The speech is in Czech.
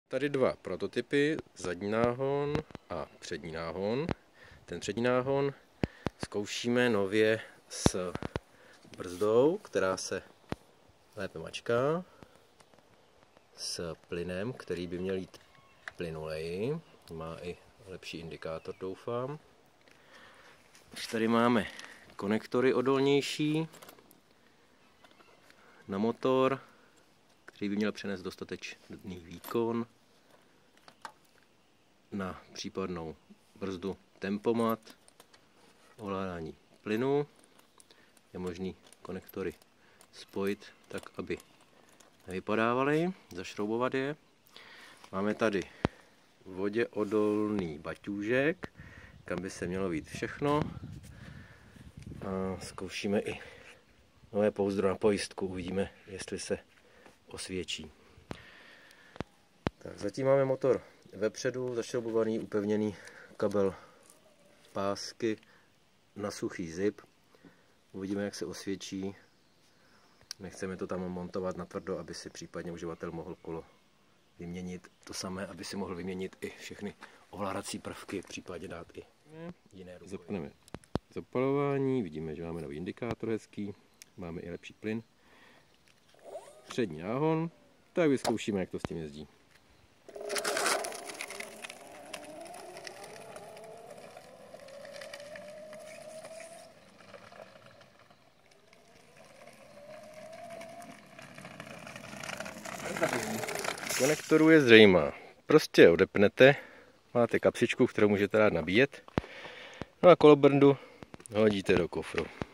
Tady dva prototypy, zadní náhon a přední náhon. Ten přední náhon zkoušíme nově s brzdou, která se lépe mačká, s plynem, který by měl jít plynuleji, má i lepší indikátor, doufám. Tady máme konektory odolnější na motor, který by měl přenést dostatečný výkon na případnou brzdu tempomat, ovládání plynu. Je možný konektory spojit tak, aby nevypadávaly, zašroubovat je. Máme tady voděodolný baťůžek, kam by se mělo vít všechno. A zkoušíme i nové pouzdro na pojistku, uvidíme, jestli se osvědčí. Tak, zatím máme motor vepředu, zašroubovaný, upevněný kabel pásky na suchý zip. Uvidíme, jak se osvědčí. Nechceme to tam montovat natvrdo, aby si případně uživatel mohl kolo vyměnit. To samé, aby si mohl vyměnit i všechny ovládací prvky, případně dát i jiné rukoje. Zapneme zapalování, vidíme, že máme nový indikátor hezký, máme i lepší plyn. Přední náhon, tak vyzkoušíme, jak to s tím jezdí. Konektoru je zřejmá. Prostě odepnete, máte kapsičku, kterou můžete dát nabíjet, no a kolobrndu hodíte do kofru.